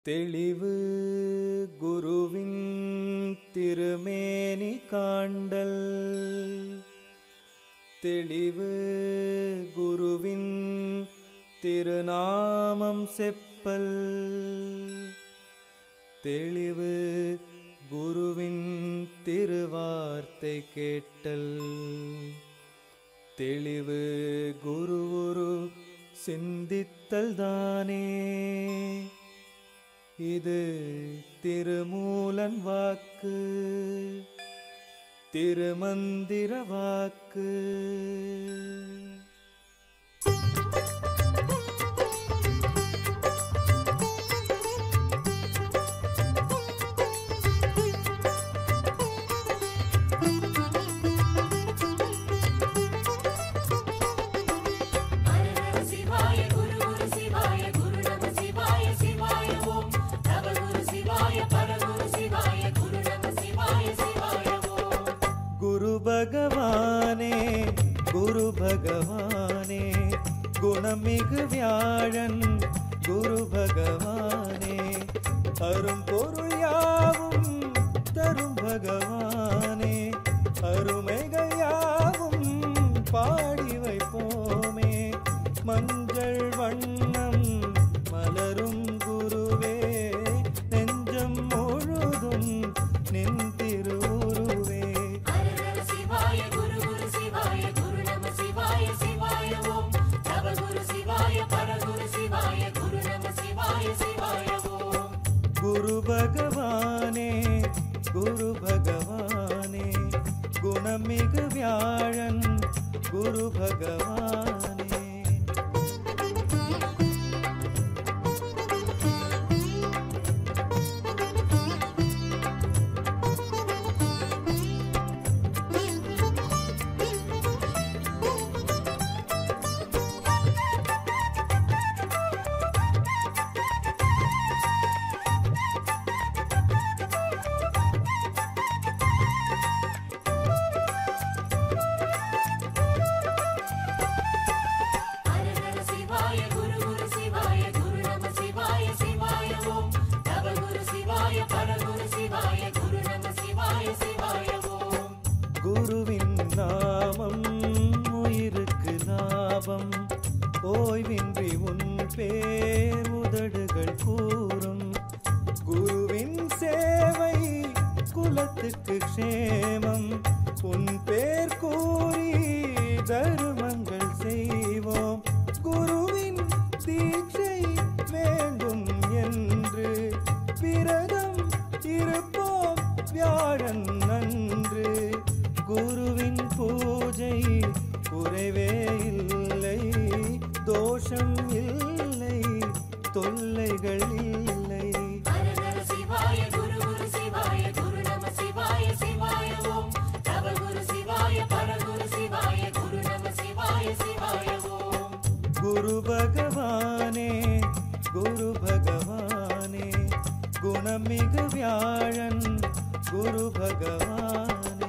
தெளிவு குருவின் திருமேனி காண்டல். தெளிவு குருவின் திருநாமம் செப்பல். தெளிவு குருவின் திருவார்த்தை கேட்டல். தெளிவு குருவுரு சிந்தித்தல் தானே. இது திருமூலன் வாக்கு, திருமந்திர வாக்கு. பகவானே குரு பகவானே குணமிகு வியாழன் குரு பகவானே அரும் பொருள் யாவும் தரும் பகவானே அருமைகள் யாவும் பாடி வைப்போமே. மஞ்சள் வண்ணம் மலரும் குருவே நெஞ்சம் முழுதும் நின்றிருவுருவே. குரு பகவானே குரு பகவானே குணமிகு வியாழன் குரு பகவானே. குருவின் நாமம் உயிருக்கு லாபம், ஓய்வின்றி உன் பேர் உதடுகள் கூறும். குருவின் சேவை குலத்துக்கு க்ஷேமம், உன் பேர் கூறி தருமங்கள் செய்வோம். குருவின் தீட்சை வேண்டும் என்று விரதம் இருப்போம் வியாழன் நன்று. குருவின் பூஜை குறைவே இல்லை, தோஷம் இல்லை, தொல்லைகள் இல்லை. குரு பகவானே குரு பகவானே குணமிகு வியாழன் குரு பகவானே.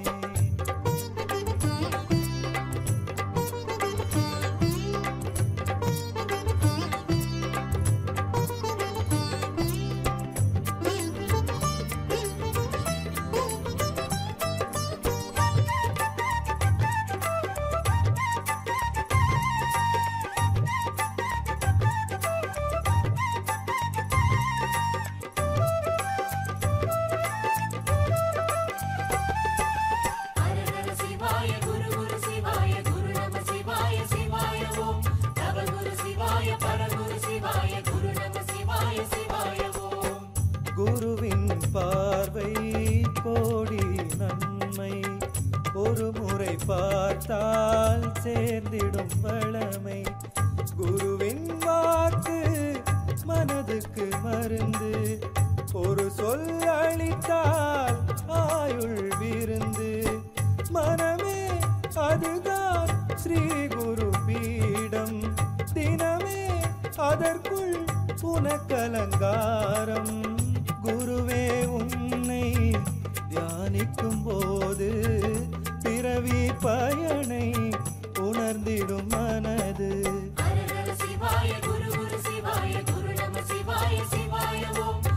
குருவின் பார்வை கோடி நன்மை, ஒரு முறை பார்த்தால் சேர்ந்திடும் வளமை. குருவின் வாக்கு மனதுக்கு மருந்து, ஒரு சொல் அளித்தால் ஆயுள் விருந்து. மனமே அதுதான் ஸ்ரீ குரு பீடம், தினமே அதற்குள் உனக்கலங்காரம். குருவே உன்னை தியானிக்கும் போது பிறவி பயனை உணர்ந்திடும் மனது. சிவாய குரு குரு சிவாய குரு நம சிவாய சிவாய ஓம்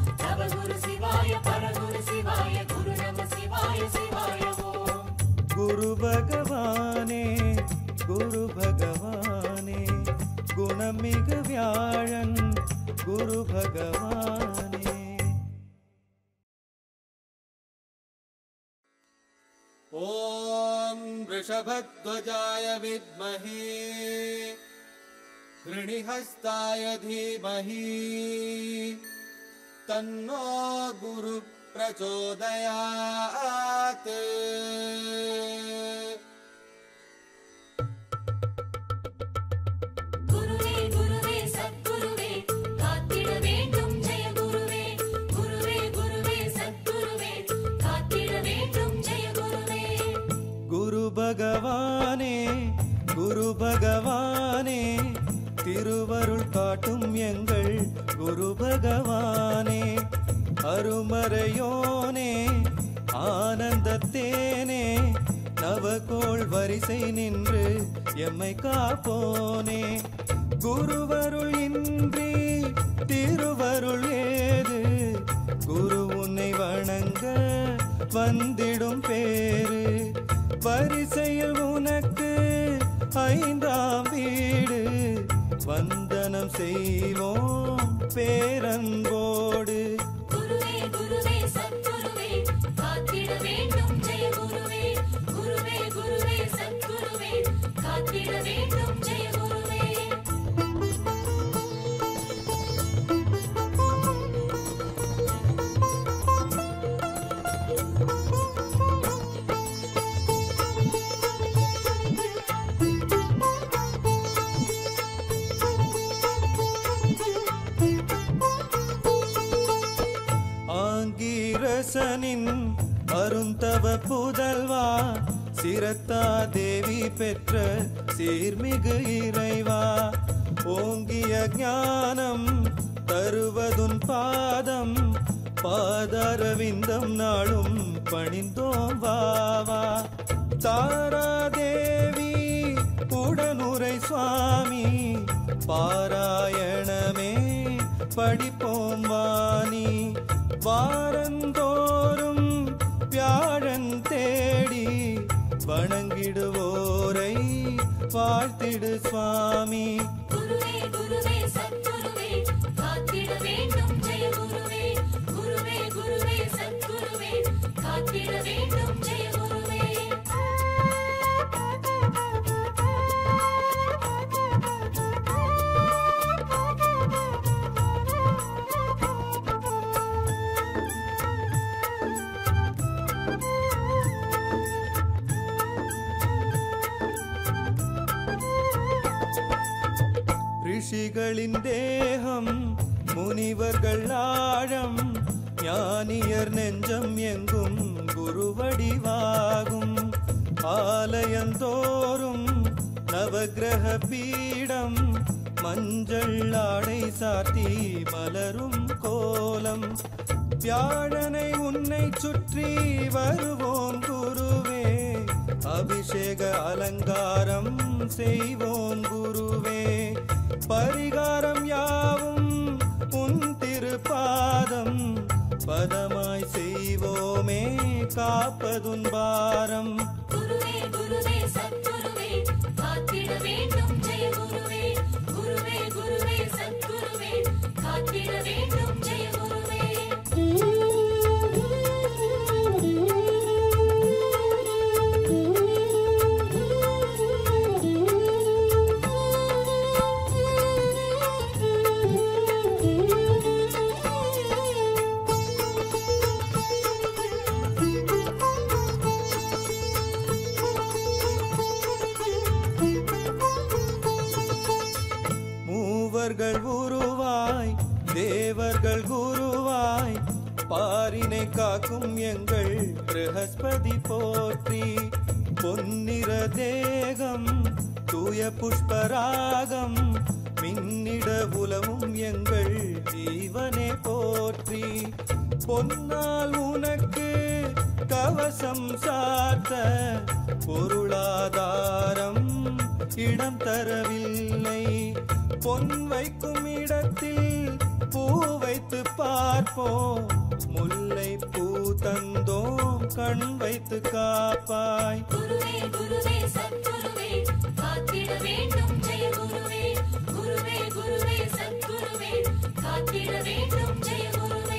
பகவானே குரு பகவானே குணமிகு வியாழன் குரு பகவானே. ஓம் ரிஷபத்வஜாய வித்மஹே ரிணிஹஸ்தாய தீமஹி தன்னோ குரு பிரச்சோதயாத். குருவே குருவே சத்குருவே காத்திட வேண்டும் ஜெய குருவே. குருவே குருவே சத்குருவே காத்திட வேண்டும் ஜெய குருவே. குரு பகவானே குரு பகவானே திருவருள் காட்டும் எங்கள் குரு பகவானே. அருமறையோனே ஆனந்தத்தேனே நவகோள் வரிசை நின்று எம்மை காப்போனே. குருவருள் இன்றி திருவருள் ஏது, குரு உன்னை வணங்க வந்திடும் பேரு. வரிசையில் உனக்கு 5ஆம் வீடு, வந்தனம் செய்வோம் பேரன்போடு. குருவே குருவே சத்குருவே காத்திட வேண்டும் ஜெய குருவே. குருவே குருவே சத்குருவே காத்திட வேண்டும் ஜெய குருவே. ஆங்கீரசனின் அருந்தவ புதல்வா, சிரத்தா தேவி பெற்ற சீர்மிகு இறைவா. ஓங்கிய ஞானம் தருவதுன் பாதம், பாதாரவிந்தம் நாளும் பணிந்தோம் வாவா. தாராதேவி உடனுரை சுவாமி, பாராயணமே படிப்போம் வாணி. வாரந்தோறும் வியாழன் தேடி வணங்கிடுவோரை வாழ்த்திடு சுவாமி. குருவே குருவே சத்குருவே காத்திட வேண்டும் ஜெய குருவே. குருவே குருவே சத்குருவே காத்திட வேண்டும் ஜெய குருவே. ரிஷிகளின் தேகம் முனிவர்கள் ஆழம், ஞானியர் நெஞ்சம் எங்கும் குருவடிவாகும். ஆலயந்தோறும் நவக்கிரக பீடம், மஞ்சள் ஆடை சாத்தி மலரும் கோலம். வியாழனை உன்னை சுற்றி வருவோம் குருவே, அபிஷேக அலங்காரம் செய்வோம் குருவே. பரிகாரம் யாவும் உன் திருப்பாதம், பதமாய் செய்வோமே காப்பதுன் பாரம். குருவே குருவே சத்குருவே காத்திட வேண்டும் ஜெய குருவே. குருவே குருவே சத்குருவே காத்திட வேண்டும் ஜெய குருவே. மூவர்கள் உருவாய் தேவர்கள் குருவாய், பாரினை காக்கும் எங்கள் பிரகஸ்பதி போற்றி. பொன்னிற தேகம் தூய புஷ்பராகம், மின்னிட உலவும் எங்கள் ஜீவனே போற்றி. பொன்னால் உனக்கு கவசம் சாத்த பொருளாதாரம் இடம் தரவில்லை. பொன் வைக்கும் இடத்தில் பூ வைத்து பார்ப்போம், முல்லை பூ தந்தோம் கண் வைத்து காப்பாய். குருவே குருவே சத்குருவே காத்திட வேண்டும் ஜெய குருவே. குருவே குருவே சத்குருவே காத்திட வேண்டும் ஜெய குருவே.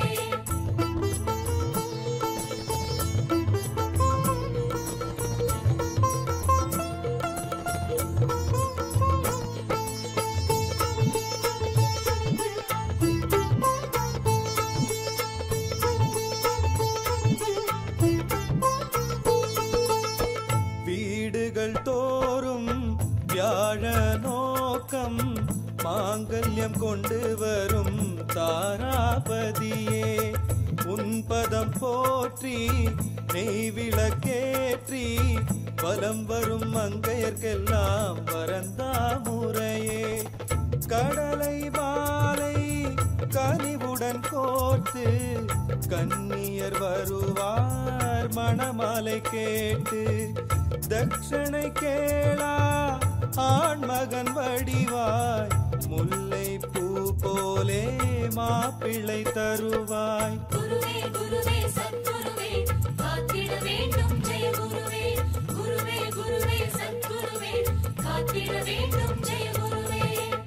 வீடுகள் தோறும் வியாழ நோக்கம் மாங்கல்யம் கொண்டு வரும் தாராபதியே. உன் பதம் போற்றி நெய் விளக்கேற்றி வலம் வரும் மங்கையர்க்கெல்லாம் வரந்தாமுறையே. கடலை வாலை கனிவுடன் கோர்த்து கன்னியர் வருவார் மணமாலை கேட்டு. தட்சணை கேளா ஆண்மகன் வடிவாய், முல்லை பூ போலே மாப்பிள்ளை தருவாய். குருவே குருவே சத்குருவே காத்திட வேண்டும் ஜெய குருவே. குருவே குருவே சத்குருவே காத்திட வேண்டும் ஜெய குருவே.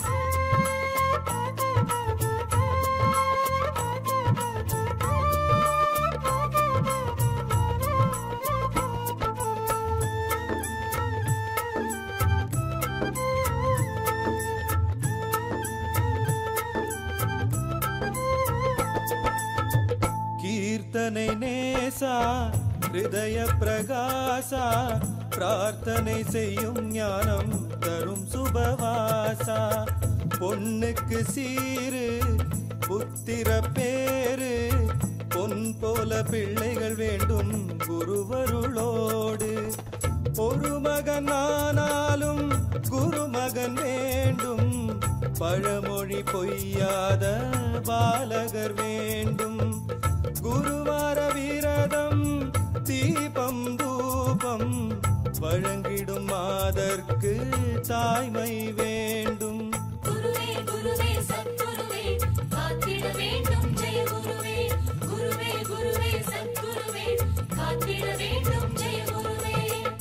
கீர்த்தனை நேசா ஹிருதய பிரகாசா, பிரார்த்தனை செய்யும் ஞானம் தரும் சுபவாசா. பொன்னுக்கு சீரு புத்திர பேரு, பொன் போல பிள்ளைகள் வேண்டும் குருவருளோடு. ஒரு மகன் ஆனாலும் குருமகன் வேண்டும், பழமொழி பொய்யாத பாலகர் வேண்டும். குருவார விரதம் தீபம் தூபம் வழங்கிடும் மாதர்க்கு தாய்மை வேண்டும். குருவே குருவே சத்குருவே காத்திட வேண்டும் ஜெய குருவே. குருவே குருவே சத்குருவே காத்திட வேண்டும் ஜெய குருவே.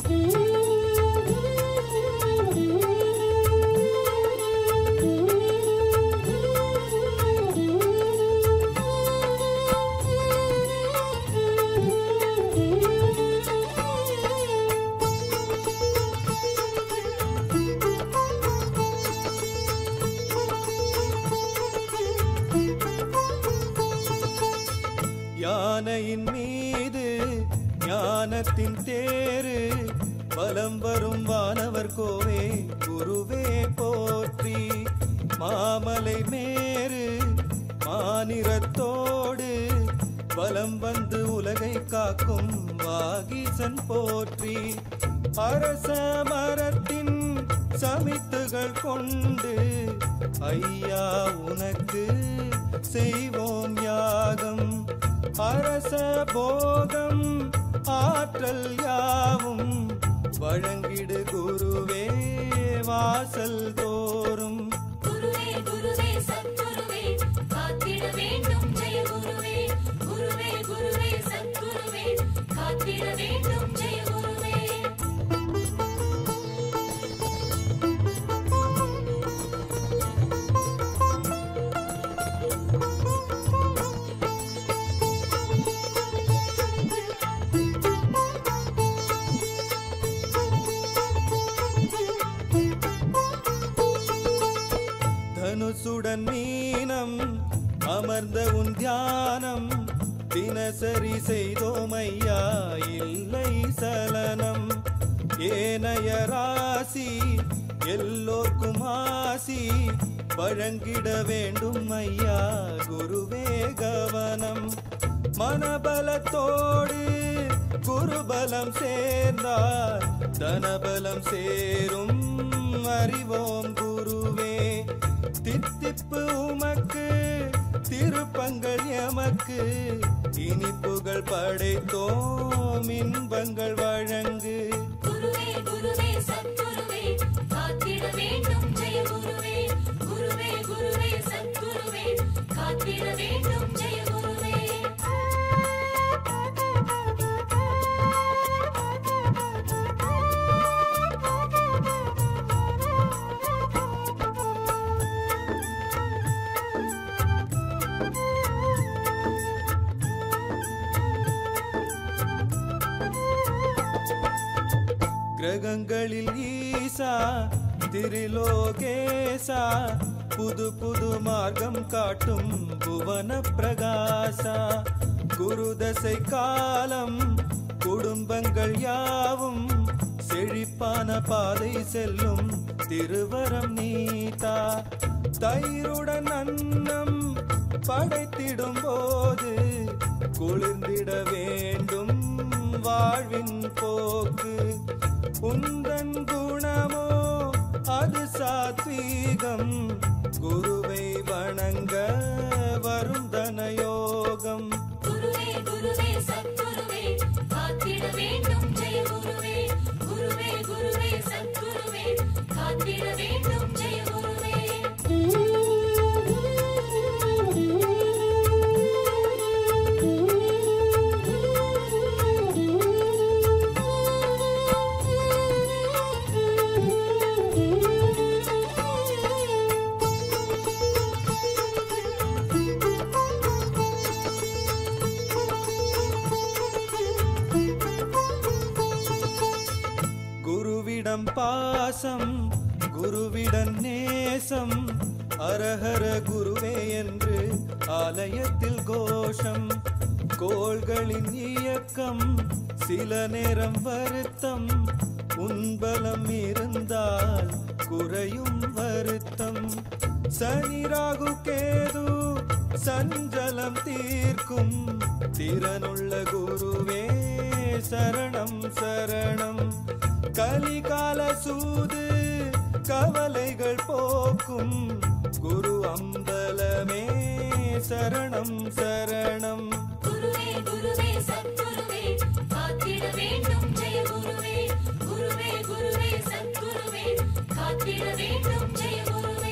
யானையின் மீது ஞானத்தின் தேரு, வலம் வரும் வானவர் கோவே குருவே போற்றி. மாமலை மேரு மானிரத்தோடு வலம் வந்து உலகை காக்கும் வாகீசன் போற்றி. அரச மரத்தின் சமித்துகள் கொண்டு ஐயா உனக்கு செய்வோம் யாகம். அரச போகம் ஆற்றல் யாவும் வழங்கிடு குருவே வாசல் தோறும். குருவே குருவே சத்குருவே காத்திட வேண்டும் ஜெய குருவே. குருவே குருவே சத்குருவே காத்திட வேண்டும் ஜெய குருவே. தனுசுடன் மீனம் அமர்ந்த உன் தியானம், தினசரி செய்தோமையா இல்லை சலனம். ஏனைய ராசி எல்லோர்க்கும் ஆசி வழங்கிட வேண்டும் ஐயா குருவே கவனம். மனபலத்தோடு குருபலம் சேர்ந்தால் தனபலம் சேரும் அறிவோம் குருவே. தித்திப்பு உமக்கு திருப்பதி துன்பங்கள் எமக்கு இனிப்புகள் படைத்தோம் இன்பங்கள் வழங்கு. குருவே குருவே சத்குருவே காத்திட வேண்டும் ஜெய குருவே. குருவே குருவே சத்குருவே காத்திட வேண்டும் ஜெய குருவே. கிரகங்களில் ஈசா திரிலோகேசா புது புது மார்க்கம் காட்டும் புவன பிரகாசா. குருதசை காலம் குடும்பங்கள் யாவும் செழிப்பான பாதை செல்லும் திருவரம் நீதா. தயிருடன் அன்னம் படைத்திடும் போது குளிர்ந்திட வேண்டும் வாழ்வின் போக்கு. உந்தன் குணமோ அது சாத்வீகம் குருவை வணங்க வரும் தனயோகம். குருவே குருவே சத்குருவே காத்திட வேண்டும் ஜெய குருவே. குருவே குருவே சத்குருவே காத்திட வேண்டும் ஜெய குருவே. குருவிடம் பாசம் குருவிடன் நேசம் அரஹர குருவே என்று ஆலயத்தில் கோஷம். கோள்களின் இயக்கம் சில நேரம் வருத்தம் உன்பலம் இருந்தால் குறையும் வருத்தம். சனி ராகு கேது சஞ்சலம் தீர்க்கும் திறனுள்ள குருவே சரணம் சரணம். கலிகால சூது கவலைகள் போக்கும் குரு அம்பலமே சரணம் சரணம். குருவே குருவே சத்குருவே காத்திட வேண்டும் ஜெய குருவே. குருவே குருவே சத்குருவே காத்திட வேண்டும் ஜெய குருவே.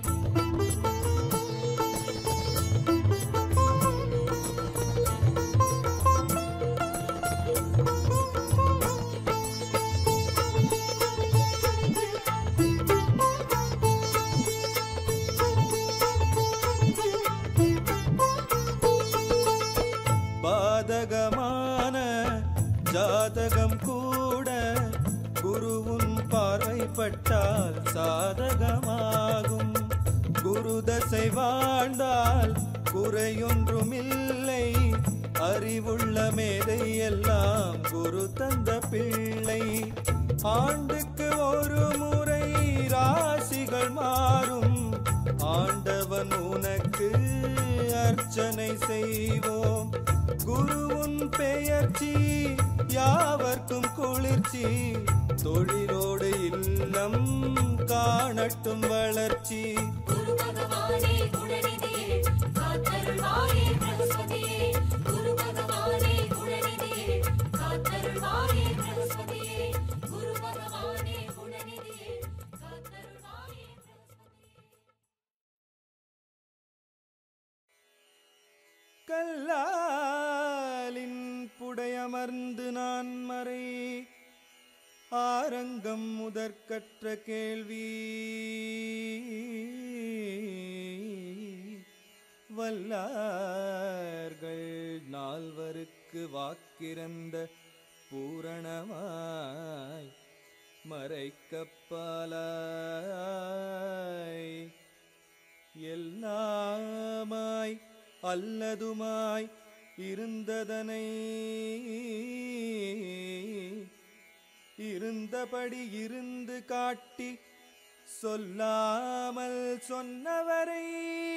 பாதகமான ஜாதகம் கூட குருவுன் பார்வைப்பட்டால் சாதகமாகும். குரு தசை வாழ்ந்தால் குறையொன்றுமில்லை. அறிவுள்ள மேதை எல்லாம் குரு தந்த பிள்ளை. ஆண்டுக்கு ஒரு முறை ராசிகள் மாறும் ஆண்டவன் உனக்கு அர்ச்சனை செய்வோம். குருவுன் பெயர்ச்சி யாவர்க்கும் குளிர்ச்சி தொழிலோடு இல்லம் காணட்டும் வளர்ச்சி. குரு பகவானே குணநிதியே காத்தருள்வாயே பிரகஸ்பதியே. குரு பகவானே குணநிதியே காத்தருள்வாயே பிரகஸ்பதியே. குரு பகவானே குணநிதியே காத்தருள்வாயே பிரகஸ்பதியே. கல்லாலின் புடையமர்ந்து நான் மறை ஆரங்கம் முதற்கற்ற கேள்வி வல்லார்கள் நால்வருக்கு வாக்கிறந்த பூரணமாய் மறைக்கப்பாலாய் எல்லாமாய் அல்லதுமாய் இருந்ததனை இருந்தபடி இருந்து காட்டி சொல்லாமல் சொன்னவரை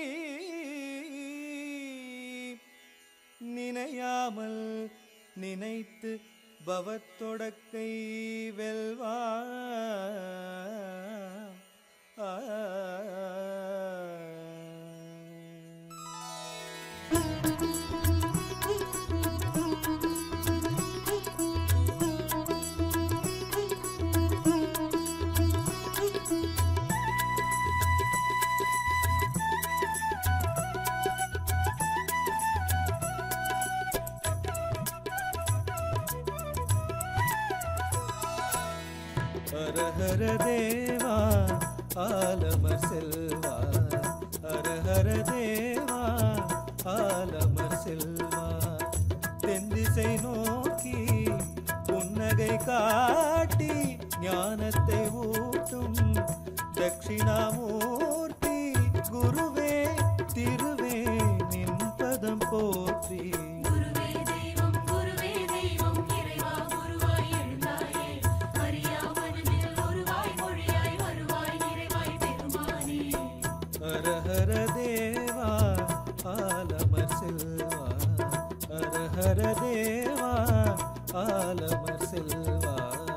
நினையாமல் நினைத்து பவத்தொடக்கை வெல்வா அரஹர தேவா ஆலமர் செல்வா, அரஹர தேவா ஆலமர் செல்வா. தென்திசை நோக்கி புன்னகை காட்டி ஞானத்தை ஊட்டும் தட்சிணாமூர்த்தி குருவே திருவே நின் பதம் போற்றி. குருவே தெய்வம் இறைவா குருவாய் எழுந்தாயே, அறியா மனதில் உருவாய் மொழியாய் வருவாய் நிறைவாய் பெருமானே. அரஹர தேவா ஆலமர் செல்வா, அரஹர தேவா ஆலமர் செல்வா.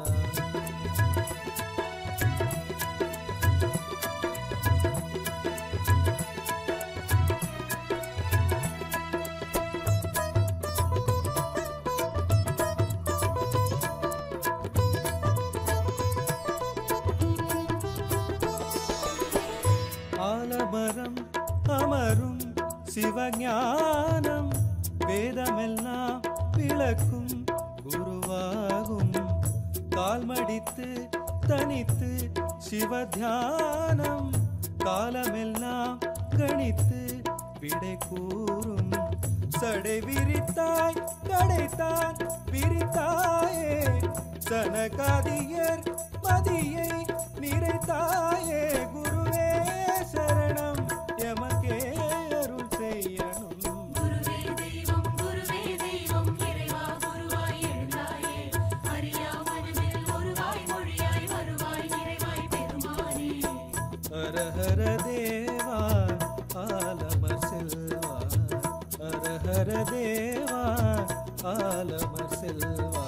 ஆலமரம் அமரும் சிவஞானம் வேதமெல்லாம் விளக்கும் குருவாகும். கால்மடித்து தனித்து சிவத்தியானம் காலமெல்லாம் கணித்து விடை கூறும். சடை விரித்தாய் கடைத்தான் விரித்தாயே, சனகாதியர் மதியை நிறைத்தாயே. குருவே சரணம் எமக்கே அருள் செய்யணும். குருவே தெய்வம் இறைவா குருவாய் எழுந்தாயே, அறியா மனதில் உருவாய் மொழியாய் வருவாய் நிறைவாய் பெருமானே. அரஹர தேவா ஆலமர் செல்வா, அரஹர தேவா ஆலமர் செல்வா.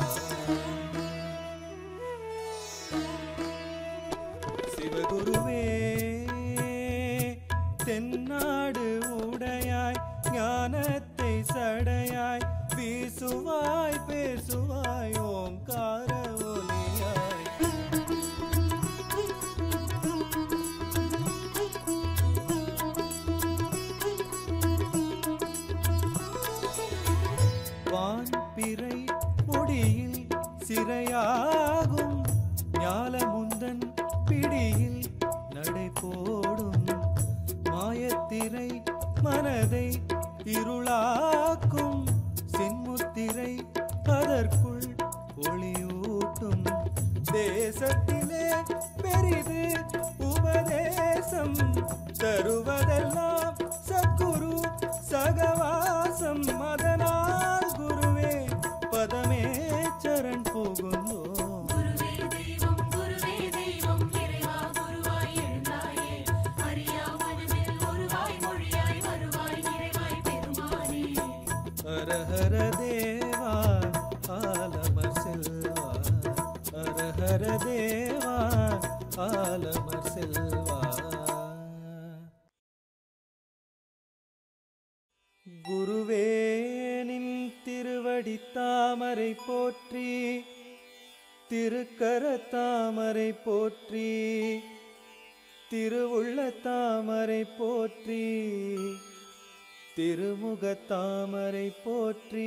சிவகுருவே தென்னாடு உடையாய் ஞானத்தை சடையாய் வீசுவாய் பேசுவாய் ஓங்கார ஒலியாய். வான்பிறை முடியில் சிறையாகும் ஞாலமுந்தன் பிடியில் நடை போடும். மாயத்திரை மனதை இருளாக்கும் சின்முத்திரை அதற்குள் ஒளியூட்டும். தேசத்திலே பெரிது உபதேசம் தருவதெல்லாம் சத்குரு சகவாசம். அதனால் குருவே பதமே சரண் புகுந்தோம். குருவே தெய்வம் இறைவா குருவாய் எழுந்தாயே, அறியா மனதில் உருவாய் மொழியாய் வருவாய் நிறைவாய் பெருமானே. அரஹர தேவா ஆலமர் செல்வா, அரஹர தேவா ஆலமர் செல்வா. குருவே நின் திருவடி தாமரை போற்றி, திருக்கர தாமரை போற்றி, திருவுள்ள தாமரை போற்றி, திருமுக தாமரை போற்றி,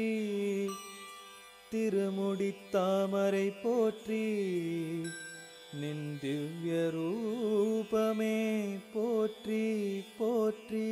திருமுடி தாமரை போற்றி, நின் திவ்ய ரூபமே போற்றி போற்றி.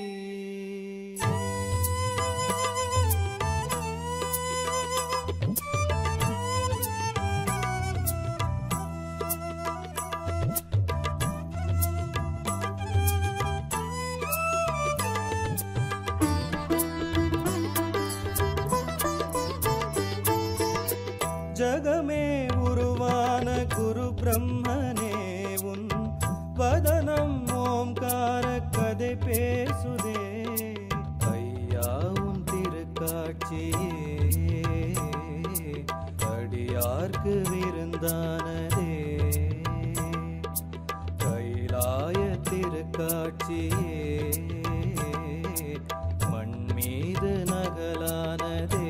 ஜகமே உருவான குரு பிரம்மனே உன் வதனம் ஓம்கார கதை பேசுதே. ஐயா உன் திருக்காட்சியே அடியார்க்கு விருந்தானதே. கைலாய திருக்காட்சியே மண் மீது நகலானதே.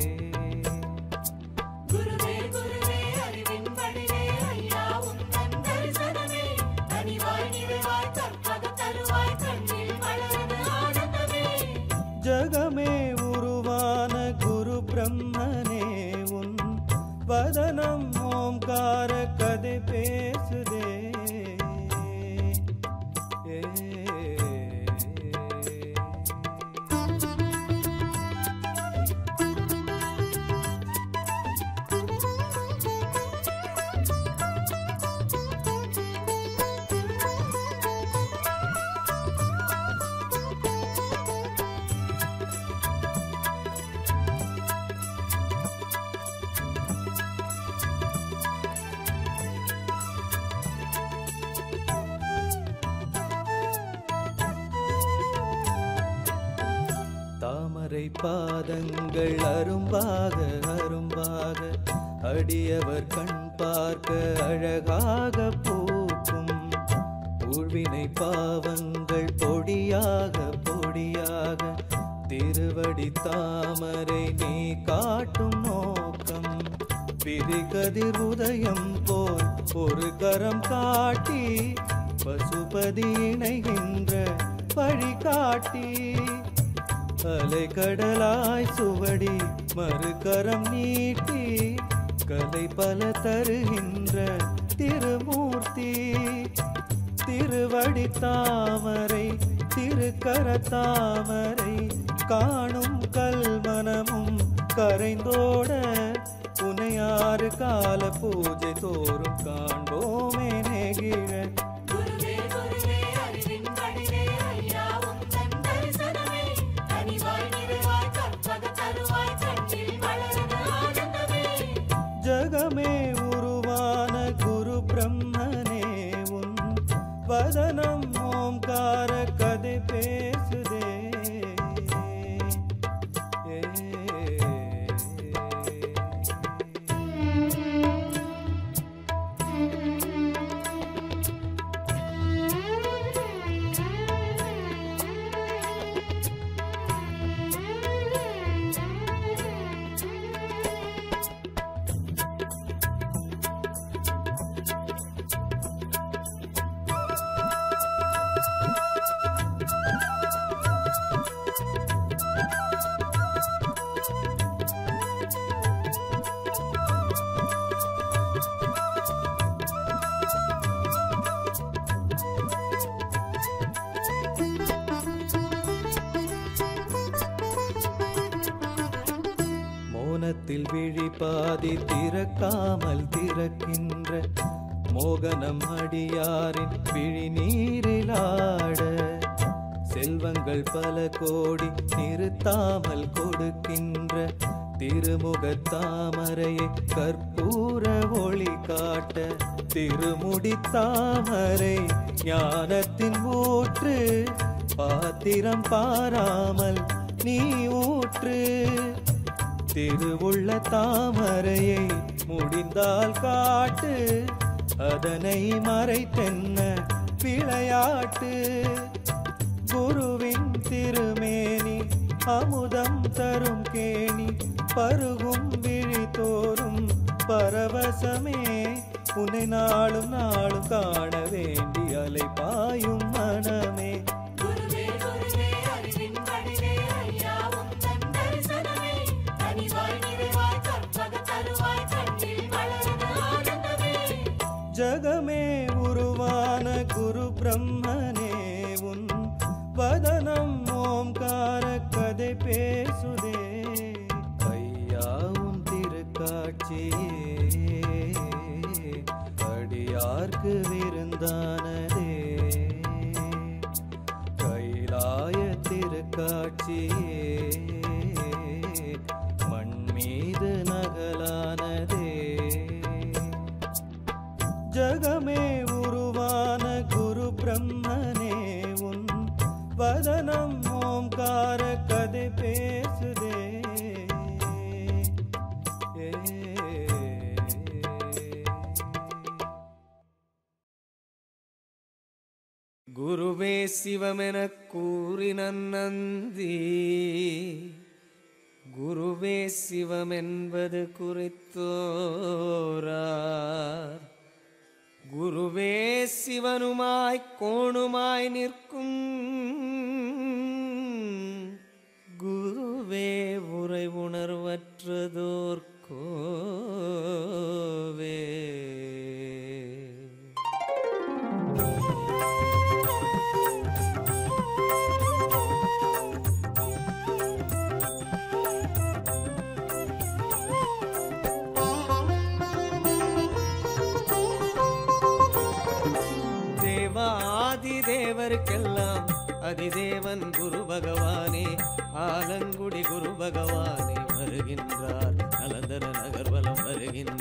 ஜகமே உருவான குரு பிரம்மனே உன் வதனம் ஓம்கார கதை ஊழ்வினை பாதங்கள் அரும்பாக அரும்பாக அடியவர் கண் பார்க்க அழகாக பூக்கும். ஊழ்வினை பாவங்கள் பொடியாக பொடியாக திருவடி தாமரை நீ காட்டும் நோக்கம். விரிகதிர் உதயம் போல் ஒரு கரம் காட்டி பசுபதி இணைகின்ற வழிகாட்டி. அலைக்கடலாய் சுவடி மறுகரம் நீட்டி கலை பல தருகின்ற திருமூர்த்தி. திருவடி தாமரை திருக்கர தாமரை காணும் கல்மனமும் கரைந்தோட புனையாறு கால பூஜை தோறும் காண்போமே நெகிழ. குருவே குருவே அறிவின் வடிவே ஐயா உந்தன் தரிசனமே கனிவாய் நிறைவாய் கற்பக தருவாய் கண்ணில் வளருது ஆனந்தமே. ஜகமே உருவான குரு பிரம்மனே உன் வதனம் ஓம்கார கதை பேசுதே. மோனத்தில் விழி பாதி திறக்காமல் திறக்கின்ற மோகனம் அடியாரின் விழி நீரிலாட. செல்வங்கள் பல கோடி நிறுத்தாமல் கொடுக்கின்ற திருமுகத் தாமரையை கற்பூர ஒளி காட்ட. திருமுடி தாமரை ஞானத்தின் ஊற்று பாத்திரம் பாராமல் நீ ஊற்று. திருவுள்ள தாமரையை முடிந்தால் காட்டு அதனை மறைத்தென்ன விளையாட்டு. குருவின் திருமேனி அமுதம் தரும் கேணி பருகும் விழி தோறும் பரவசமே. உன்னை நாளும் நாளும் காண வேண்டி அலை பாயும் மனமே. குருவே குருவே அறிவின் வடிவே ஐயா உந்தன் தரிசனமே கனிவாய் நிறைவாய் கற்பக தருவாய் கண்ணில் வளருது ஆனந்தமே. ஜகமே உருவான குரு பிரம்மனே உன் வதனம் ஓம்கார கதை பேசுதே. ஐயா உன் திருக்காட்சியே அடியார்க்கு விருந்தானதே. கைலாய திருக்காட்சியே மண் மீது நகலானதே. ஜகமே உருவான குரு பிரம்மனே உன் வதனம் ஓம்கார கதை பேசுதே. குருவே சிவமெனக் கூறின நந்தி குருவே சிவமென்பது குறித்தோரார். குருவே சிவனுமாய் கோணுமாய் நிற்கும் குருவே உரை உணர்வற்றதோர் கோவே. தேவருக்கெல்லாம் அதிதேவன் குரு பகவானே. ஆலங்குடி குரு பகவானே வருகின்றார். நலந்தர நகர்வலம்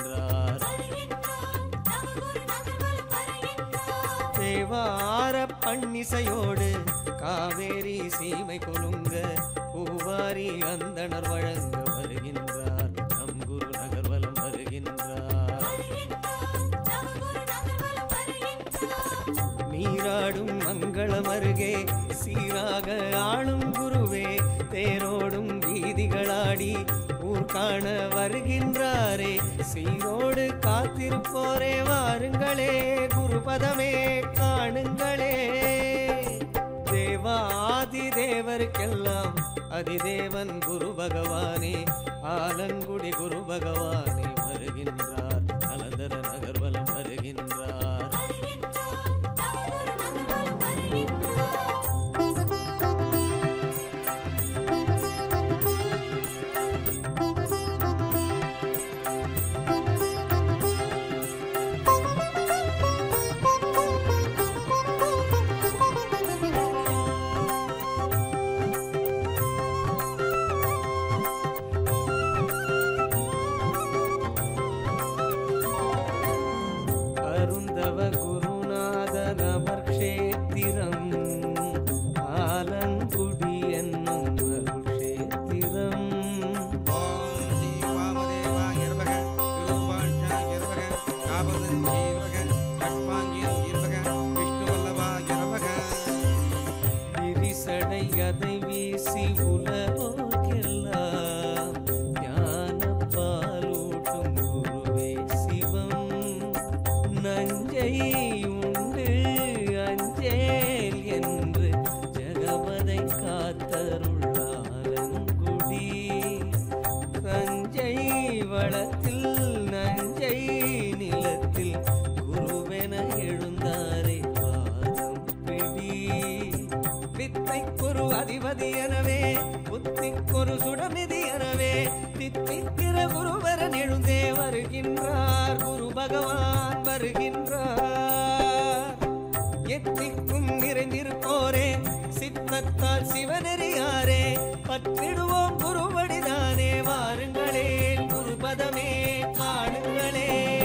வருகின்றார். தேவார பண்ணிசையோடு காவேரி சீமை கொலுங்க பூவாரி அந்தணர் வழங்க வருகின்றார் நம் குரு நகர்வலம் வருகின்றார். நீராடும் மங்களம் அருகே சீராக ஆளும் குருவே தேரோடும் வீதிகளாடி ஊர் காண வருகின்றாரே சீரோடு காத்திருப்போரே வாருங்களே குருபதமே காணுங்களே. தேவாதி தேவருக்கெல்லாம் அதிதேவன் குரு பகவானே ஆலங்குடி குரு பகவானே வருகின்றார் நலந்தர நகர்வலம் வருகின்றார். அருந்தவ குருநாத நபர் க்ஷேத்திரம் ஆலங்குடி என்னும் அருள் க்ஷேத்திரம். ஓம் ஸ்ரீ வாமதேவாய நமக விருப்பாட்சாய நமக காபதஞ்சே நமக கட்பாங்கியே நமக விஷ்ணுவல்லபாய நமக. விரிசடை அதை வீசி உலகோக்கெல்லாம் ஞானப்பாலூட்டும் குருவே சிவம். நஞ்சை உண்டு அஞ்சேல் என்று ஜகவதை காத்தருளாலங்குடி. தஞ்சை வளத்தில் நஞ்சை நிலத்தில் குருவென எழுந்தாரே பாதம் பிடி. வித்தைக்கொரு அதிபதி எனவே புத்திக்கொரு சுடநிதி எனவே தித்திக்கிற குருவரன் எழுந்தே வருகின்றார் குரு பகவான் வருகின்றார். எத்திக்கும் நிறைந்திருப்போரே சித்தத்தால் சிவனெறியாரே பற்றிடுவோம் குருவடிதானே வாருங்களே குருபதமே காணுங்களே.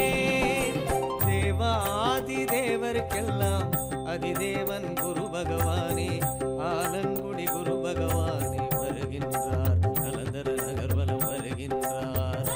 தேவாதி தேவருக்கெல்லாம் அதிதேவன் குரு பகவானே ஆலங்குடி குரு பகவானே வருகின்றார் நலந்தர நகர்வலம் வருகின்றார்.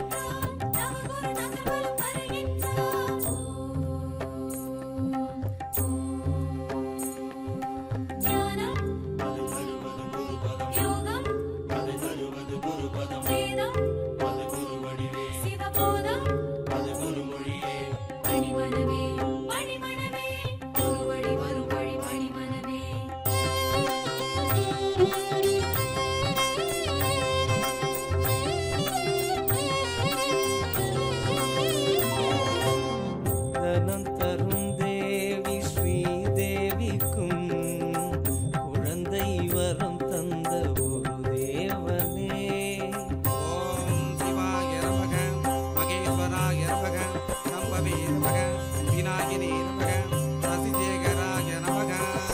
தனம் தரும் தேவி ஸ்ரீதேவிக்கும் குழந்தை வரம் தந்த ஒரு தேவனே. ஓம் சிவாய நமக மகேஸ்வராய நமக சம்பவே நமக விநாயகனே நமக சசிசேகராய நமக.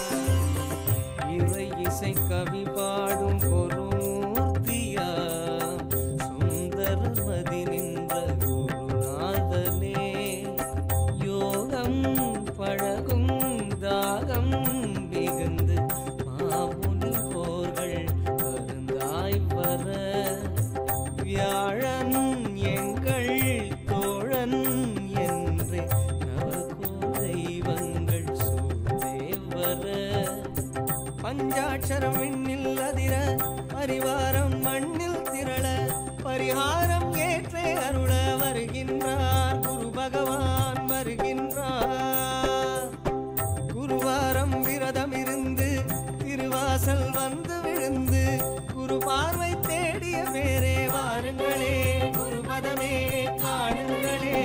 இறை இசை கவி பாடும் பொருமூர்த்தியா சுந்தரமதி நின்ற குருநாதனே. யோகம் பழகும் தாகம் மிகுந்து மாமுனி போர்கள் வருந்தாய் வர. வியாழன் எங்கள் தோழன் என்று நவகோள் தெய்வங்கள் சூழ்ந்தே வர. பஞ்சாட்சரம் விண்ணில் அதிர பரிவாரம் மண்ணில் திரள பரிகாரம் ஏற்றே அருள வருகின்றார் குரு பகவான் வருகின்றார். குருவாரம் விரதம் இருந்து திருவாசல் வந்து விழுந்து குரு பார்வை தேடிய பேரே வாருங்களே குருபதமே காணுங்களே.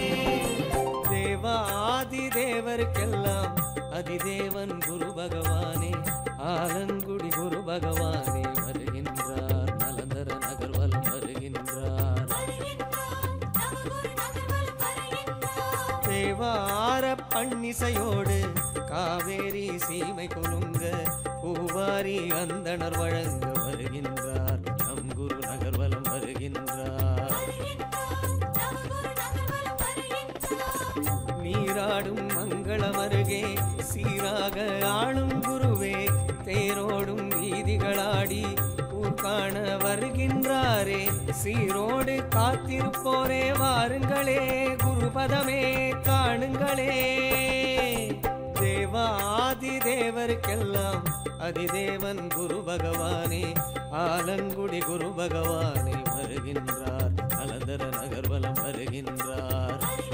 தேவாதி தேவருக்கெல்லாம் அதிதேவன் குரு பகவானே ஆலங்குடி குரு பகவானே வருகின்றார் நலந்தர நகர்வலம் வருகின்றார். தேவார பண்ணிசையோடு காவேரி சீமை கொலுங்க பூவாரி அந்தணர் வழங்க வருகின்றார் நம் குரு நகர்வலம் வருகின்றார். நீராடும் மங்களம் அருகே சீர சீராக ஆளும் குருவே தேரோடும் வீதிகளாடி ஊர் காண வருகின்றாரே சீரோடு காத்திருப்போரே வாருங்களே குருபதமே காணுங்களே தேவா ஆதி தேவருக்கெல்லாம் அதிதேவன் குரு பகவானே ஆலங்குடி குரு பகவானே வருகின்றார் நலந்தர நகர்வலம் வருகின்றார்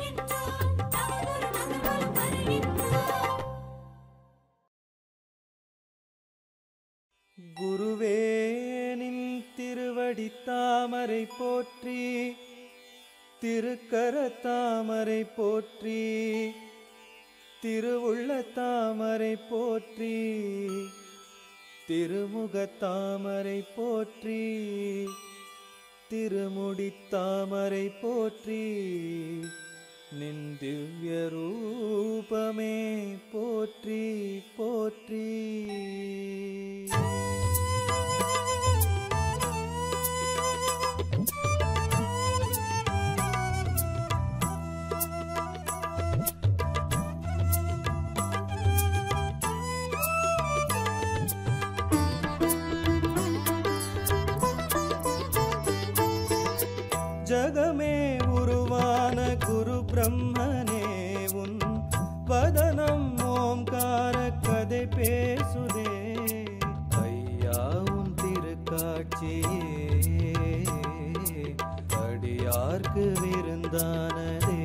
குருவேனின் திருவடி தாமரை போற்றி திருக்கர தாமரை போற்றி திருவுள்ள தாமரை போற்றி திருமுக தாமரை போற்றி திருமுடி தாமரை போற்றி நின் திவ்ய ரூபமே போற்றி போற்றி ஜகமே உருவான குரு பிரம்மனே உன் வதனம் ஓம்கார கதை பேசுதே ஐயா உன் திருக்காட்சியே அடியார்க்கு விருந்தானதே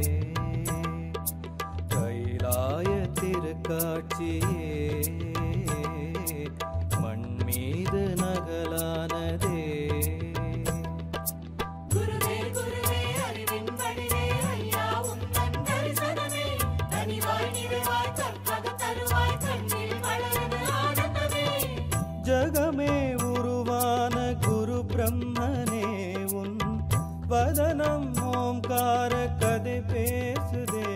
கைலாய திருக்காட்சியே மண் மீது நகலானதே ஜகமே உருவான குரு பிரம்மனே உன் வதனம் ஓம்கார கதை பேசுதே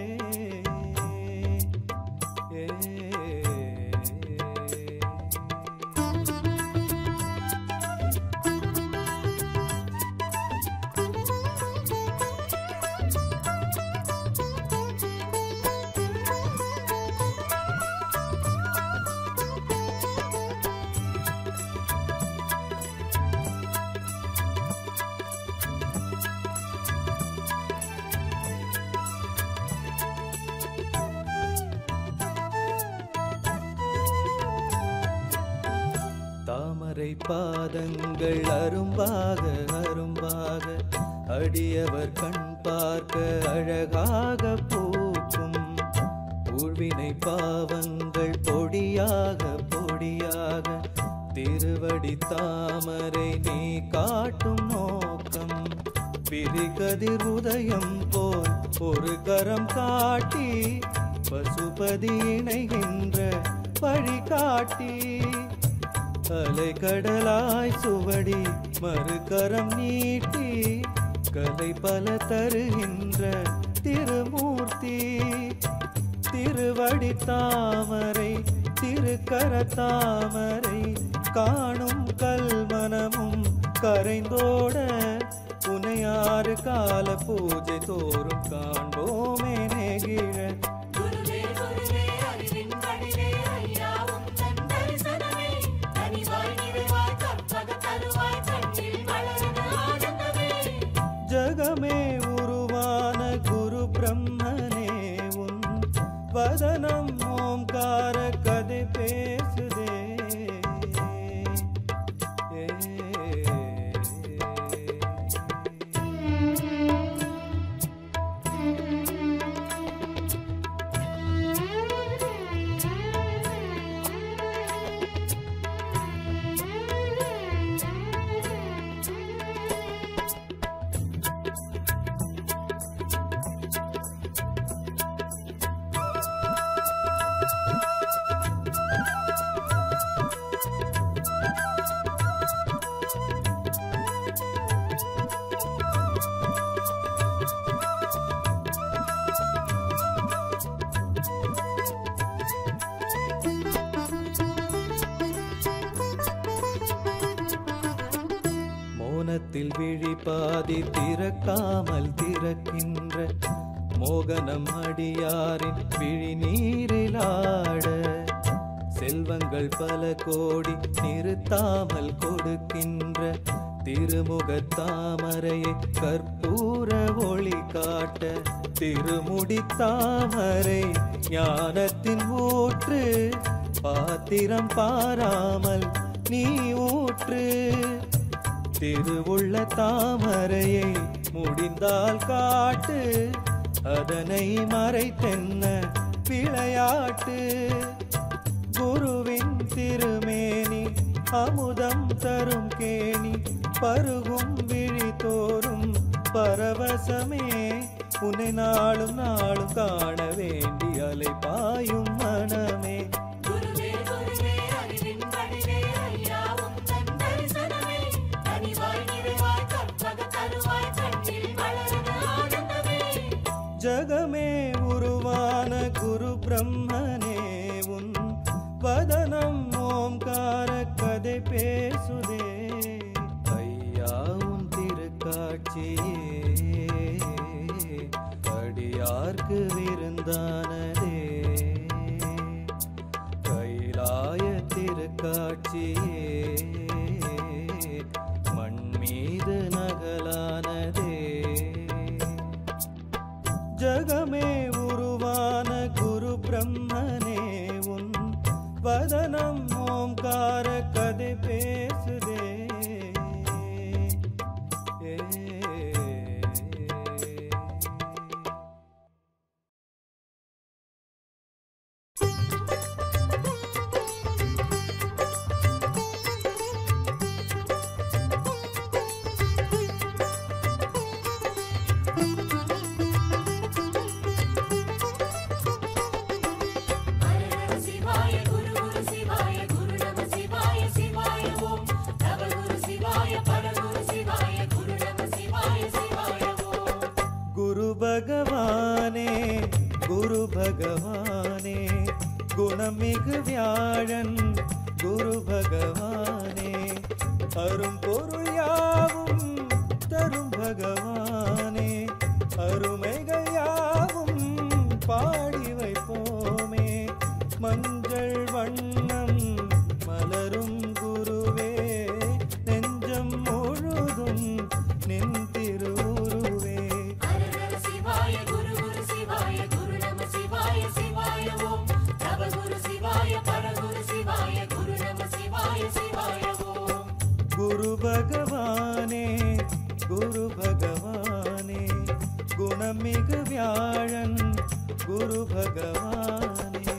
தாமரை பாதங்கள் அரும்பாக அரும்பாக அடியவர் கண் பார்க்க அழகாக பூக்கும் ஊழ்வினை பாவங்கள் பொடியாக பொடியாக திருவடி தாமரை நீ காட்டும் நோக்கம் பிரிகதிர் உதயம் போல் ஒரு கரம் காட்டி பசுபதி இணைகின்ற வழிகாட்டி அலைக்கடலாய் சுவடி மறுகரம் நீட்டி கலை பல தருகின்ற திருமூர்த்தி திருவடி தாமரை திருக்கர தாமரை காணும் கல்மனமும் கரைந்தோட புனையாறு கால பூஜை தோறும் காண்போமே நெகிழ ஜகமே உருவான குரு பிரம்மனே உன் வதனம் ஓம்கார கதை பேசுதே மௌனத்தில் விழி பாதி திறக்காமல் திறக்கின்ற மோகனம் அடியாரின் விழிநீரிலாட செல்வங்கள் பல கோடி நிறுத்தாமல் கொடுக்கின்ற திருமுகத் தாமரையை கற்பூர ஒளி காட்ட திருமுடி தாமரை ஞானத்தின் ஊற்று பாத்திரம் பாராமல் நீ ஊற்று திருவுள்ள தாமரையை முடிந்தால் காட்டு அதனை மறைத்தென்ன விளையாட்டு குருவின் திருமேனி அமுதம் தரும் கேணி பருகும் விழி தோறும் பரவசமே உன்னை நாளும் நாளும் காண வேண்டி அலை பாயும் மனமே குருவே குருவே அறிவின் வடிவே ஐயா உந்தன் தரிசனமே கனிவாய் நிறைவாய் கற்பக தருவாய் கண்ணில் வளருது ஆனந்தமே ஜகமே உருவான குரு பிரம்மனே உன் வதனம் ஓம்கார கதை பேசுதே ஐயா உன் திருக்காட்சியே அடியார்க்கு விருந்தானதே கைலாய திருக்காட்சியே மண் மீது நகலானதே ஜகமே உருவான குரு பிரம்மனே உன் வதனம் ஓம்கார கதை பேசுதே ஹர சிவாய குரு குரு சிவாய குரு நம சிவாய சிவாய ஓம் நவ குரு சிவாய பரகுரு சிவாய குரு நம சிவாய சிவாய ஓம் குரு பகவானே குணமிகு வியாழன் குரு பகவானே அரும் பொருள் யாவும் தரும் பகவானே அருமைகள் யாவும் பாடி வைப்போமே மஞ்சள் வண்ணம் மலரும் குருவே நெஞ்சம் முழுதும் நின் திருவுருவே ஹர சிவாய குரு குரு சிவாய குரு நம சிவாய சிவாய ஓம் நவ குரு சிவாய பரகுரு சிவாய குரு நம சிவாய சிவாய ஓம் குரு பகவானே குணமிகு வியாழன் குரு பகவானே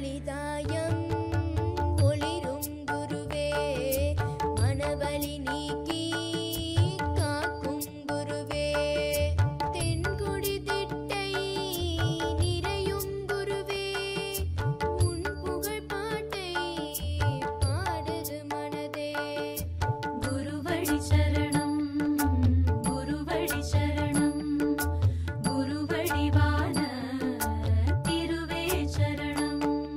மனவலிதாயம் ஒளிரும் குருவே மனவலி நீக்கி காக்கும் குருவே தென்கொடி திட்டை நிறையும் குருவே உன் புகழ் பாட்டை பாடுது மனதே குருவடி சரணம் குருவடி சரணம் குருவடிவான திருவே சரணம்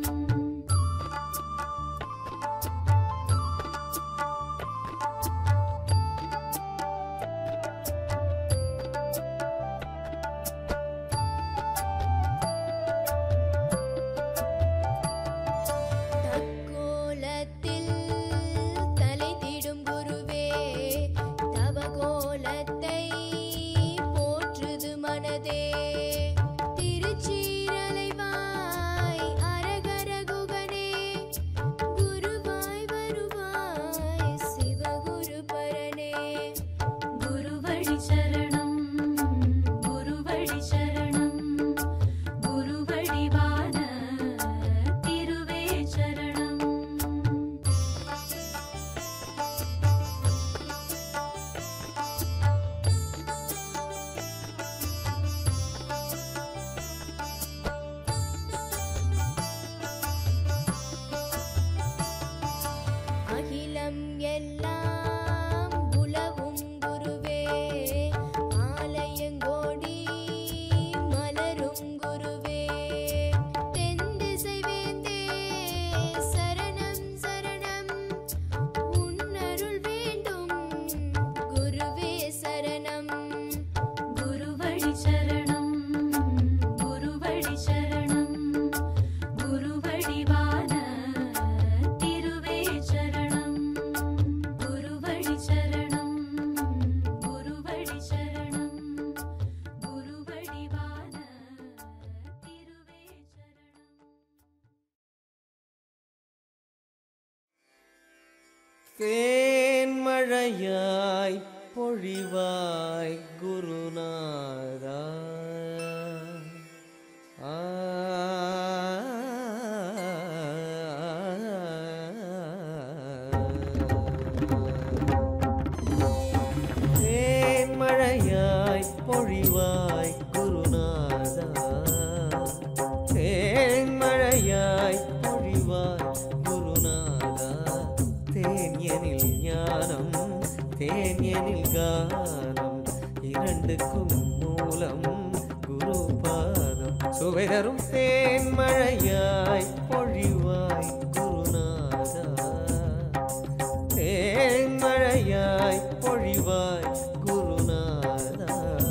தக்கோலத்தில் தலை திடும் குருவே தவகோலத்தை போற்றுது மனதே திருச்சீரலைவாய் அரகர குகனே குருவாய் வருவாய் சிவகுரு பரனே குருவடி சரணம் குருவடி சரணம் குருவடிவான திருவே சரணம் அகிலம் எல்லாம் உலவும் குருவே ஆலயங்கோடி மலரும் குருவே தென்திசை வேந்தே சரணம் சரணம் உன்னருள் வேண்டும் குருவே சரணம் குருவடி சரணம் குருவடி சரணம் குருவடிவான திருவே சரணம் குருவடி சரணம் குருவடி சரணம் குருவடிவான திருவே சரணம் தேன்மழையாய் பொழிவாய் குருநாதா தேன்மழையாய் பொழிவாய் குருநாதா தேன்மழையாய் பொழிவாய் குருநாதா தேன்யனில் ஞானம் தேன்யனில் கானம் இரண்டுக்கும் மூலம் குருபாதம் சுவை தரும் தேன்மழையாய் பொழிவாய் குருநாதா தேன்மழையாய் பொழிவாய் குருநாதா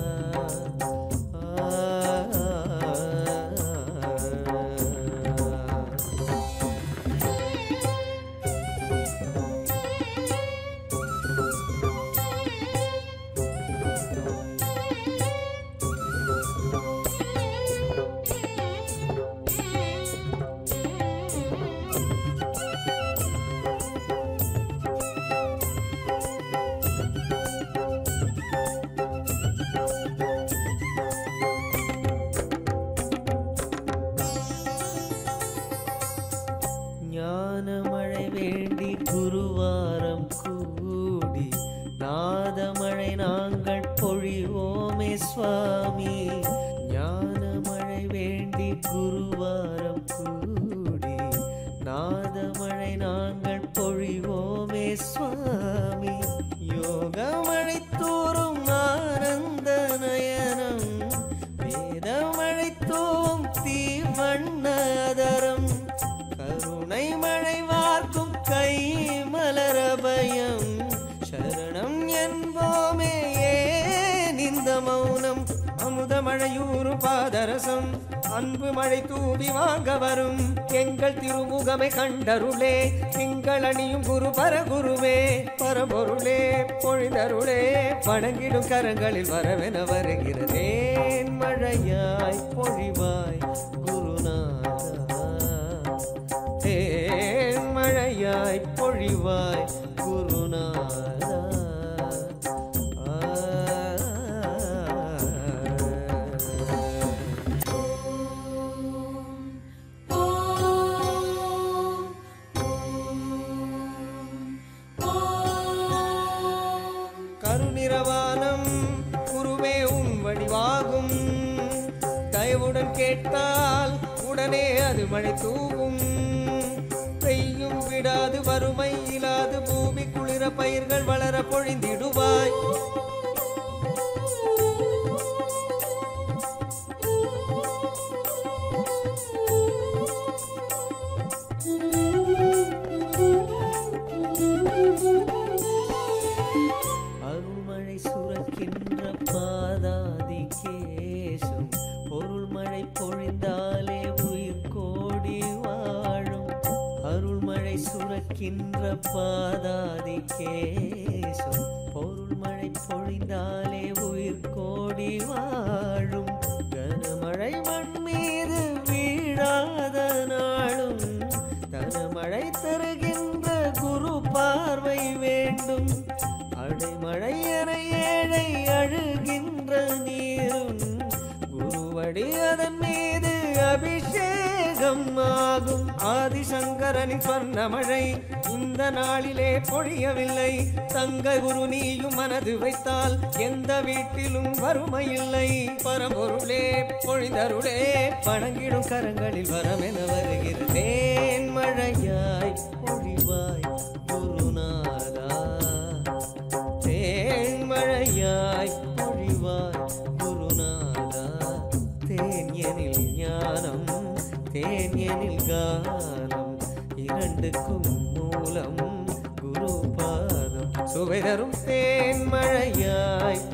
ஞானமழை வேண்டி குருவாரம் கூடி நாதமழை நாங்கள் பொழிவோமே சுவாமி ஞானமழை வேண்டி குருவாரம் கூடி நாதமழை நாங்கள் பொழிவோமே சுவாமி யோகமழை தூரும் ஆனந்த நயனம் வேதமழை தூவும் தீவண்ணதரம் கருணை மழை வார்க்கும் கை மலரபயம் சரணம் என்போமே ஏன் இந்த மௌனம் அமுதமழையூறு பாதரசம் அன்பு மழை தூவி வாங்க வரும் எங்கள் திருமுகமை கண்டருளே திங்கள் அணியும் குரு பரகுருவே பரம்பொருளே பொழிதருளே வணங்கிடும் கரங்களில் வரவென வருகிறதேன் மழையாய் பொழிவாய் குருநாதா தேன் மழையாய் பொழிவாய் குருநாதா ஓம் கேட்டால் உடனே அது மழை தூவும். பெய்யும் விடாது வறுமை இல்லாது பூமி குளிர பயிர்கள் வளர பொழிந்திடுவாய். அருள்மழை சுரக்கின்ற பாதாதி கேசும் பொருள் மழை பொழிந்தாலே உயிர் கோடி வாழும். அருள்மழை சுரக்கின்ற பாதாதி கேசும் பொருள் மழை பொழிந்தாலே உயிர் கோடி வாழும். கனமழை மண் மீது வீழாத நாளும் தனமழை தருகின்ற குரு பார்வை வேண்டும். அடைமழை என ஏழை அழுகின்ற நீரும் குருவடி அதன் மீது அபிஷேகம் ஆகும். ஆதிசங்கரனின் சொன்னமழை இந்த நாளிலே பொழியவில்லை. தங்க குரு நீயும் மனது வைத்தால் எந்த வீட்டிலும் வறுமையில்லை. பரம்பொருளே பொழிந்தருளே வணங்கிடும் கரங்களில் வரமென வருகிறேன். மழையாய் பொழிவாய் குருநாதா, தேன்மழையாய் பொழிவாய் குருநாதா. தேன் எனில் ஞானம், தேன் எனில் கானம், இரண்டுக்கும் மூலம் குரு பாதம். சுவை தரும் தேன்மழையாய்